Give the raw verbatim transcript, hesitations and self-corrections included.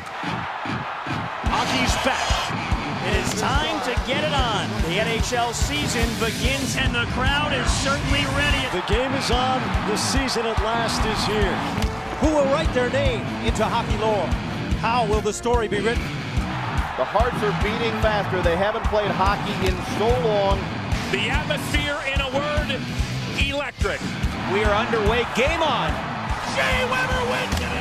Hockey's back. It is time to get it on. The N H L season begins, and the crowd is certainly ready. The game is on. The season at last is here. Who will write their name into hockey lore? How will the story be written? The hearts are beating faster. They haven't played hockey in so long. The atmosphere, in a word, electric. We are underway. Game on. Shea Weber wins it